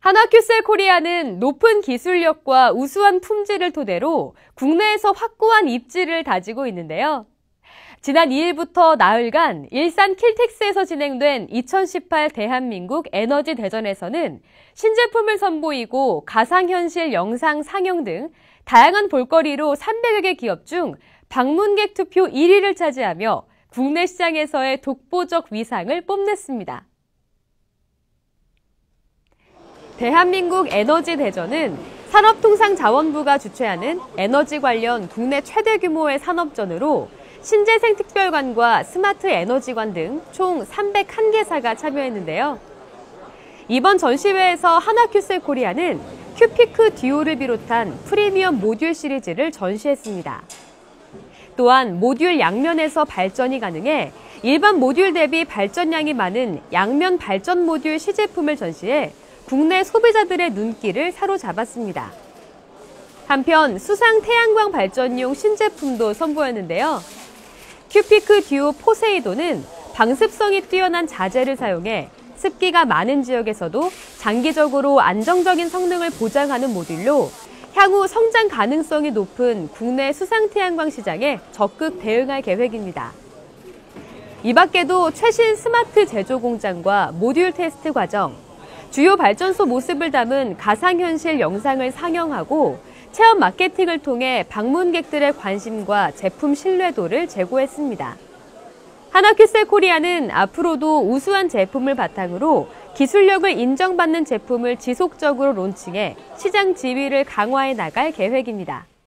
하나큐셀 코리아는 높은 기술력과 우수한 품질을 토대로 국내에서 확고한 입지를 다지고 있는데요. 지난 2일부터 나흘간 일산 킬텍스에서 진행된 2018 대한민국 에너지 대전에서는 신제품을 선보이고 가상현실 영상 상영 등 다양한 볼거리로 300여 개 기업 중 방문객 투표 1위를 차지하며 국내 시장에서의 독보적 위상을 뽐냈습니다. 대한민국 에너지 대전은 산업통상자원부가 주최하는 에너지 관련 국내 최대 규모의 산업전으로 신재생 특별관과 스마트 에너지관 등 총 301개사가 참여했는데요. 이번 전시회에서 하나큐셀 코리아는 큐피크 듀오를 비롯한 프리미엄 모듈 시리즈를 전시했습니다. 또한 모듈 양면에서 발전이 가능해 일반 모듈 대비 발전량이 많은 양면 발전 모듈 시제품을 전시해 국내 소비자들의 눈길을 사로잡았습니다. 한편 수상 태양광 발전용 신제품도 선보였는데요. 큐피크 듀오 포세이돈은 방습성이 뛰어난 자재를 사용해 습기가 많은 지역에서도 장기적으로 안정적인 성능을 보장하는 모듈로 향후 성장 가능성이 높은 국내 수상 태양광 시장에 적극 대응할 계획입니다. 이 밖에도 최신 스마트 제조 공장과 모듈 테스트 과정, 주요 발전소 모습을 담은 가상현실 영상을 상영하고 체험 마케팅을 통해 방문객들의 관심과 제품 신뢰도를 제고했습니다. 하나큐셀 코리아는 앞으로도 우수한 제품을 바탕으로 기술력을 인정받는 제품을 지속적으로 론칭해 시장 지위를 강화해 나갈 계획입니다.